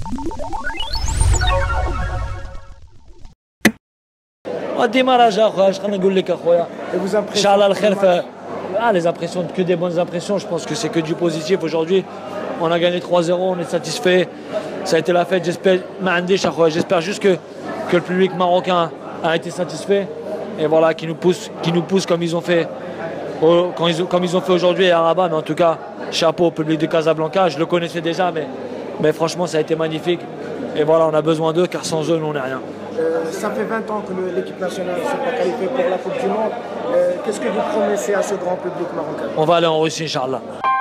الديماراج اخويا اش خلينا نقول لك اخويا Et vous ان impressionnez شاء الله الخير pour le match. les impressions, que des bonnes impressions, je pense que c'est que du positif aujourd'hui. On a gagné 3-0, on est satisfait, ça a été la fête, j'espère juste que le public marocain a été satisfait et voilà, qui nous pousse comme ils ont fait comme ils ont fait aujourd'hui à Rabat. Mais en tout cas, chapeau au public de Casablanca, je le connaissais déjà, mais franchement ça a été magnifique et voilà, on a besoin d'eux car sans eux nous on n'est rien. Ça fait 20 ans que l'équipe nationale ne s'est pas qualifiée pour la Coupe du Monde. Qu'est-ce que vous promettez à ce grand public marocain? On va aller en Russie, Inch'Allah.